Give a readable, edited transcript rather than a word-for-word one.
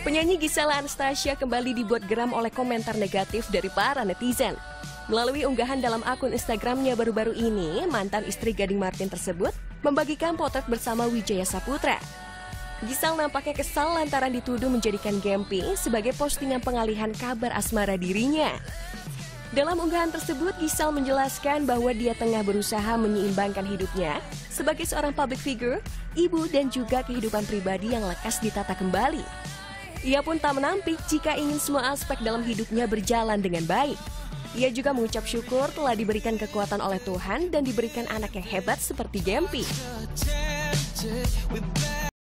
Penyanyi Gisela Anastasia kembali dibuat geram oleh komentar negatif dari para netizen. Melalui unggahan dalam akun Instagramnya baru-baru ini, mantan istri Gading Martin tersebut membagikan potret bersama Wijaya Saputra. Gisel nampaknya kesal lantaran dituduh menjadikan Gempi sebagai postingan pengalihan kabar asmara dirinya. Dalam unggahan tersebut, Gisel menjelaskan bahwa dia tengah berusaha menyeimbangkan hidupnya sebagai seorang public figure, ibu, dan juga kehidupan pribadi yang lekas ditata kembali. Ia pun tak menampik jika ingin semua aspek dalam hidupnya berjalan dengan baik. Ia juga mengucap syukur telah diberikan kekuatan oleh Tuhan dan diberikan anak yang hebat seperti Gempi.